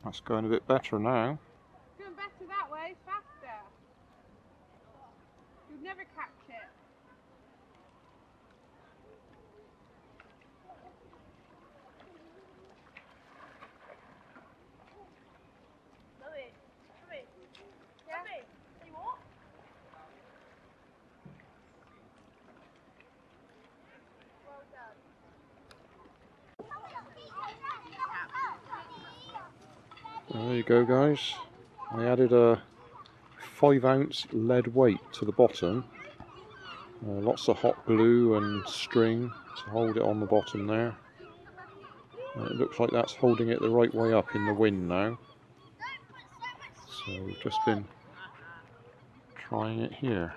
That's going a bit better now. Going better that way, faster. You'll never catch it. Mummy, Mummy, yeah? Mummy, you what? Well done. There you go, guys. I added a 5-ounce lead weight to the bottom. Lots of hot glue and string to hold it on the bottom there. It looks like that's holding it the right way up in the wind now. So we've just been trying it here.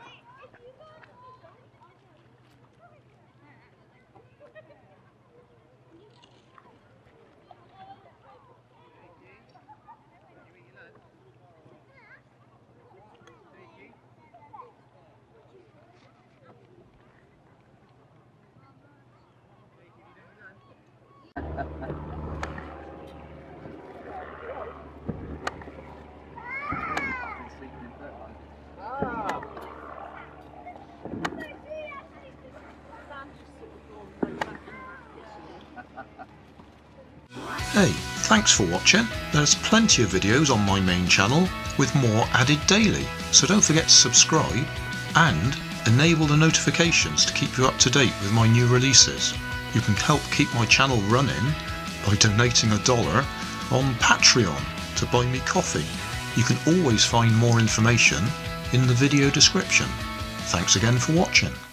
Hey, thanks for watching. There's plenty of videos on my main channel with more added daily, so don't forget to subscribe and enable the notifications to keep you up to date with my new releases. You can help keep my channel running by donating $1 on Patreon to buy me coffee. You can always find more information in the video description. Thanks again for watching.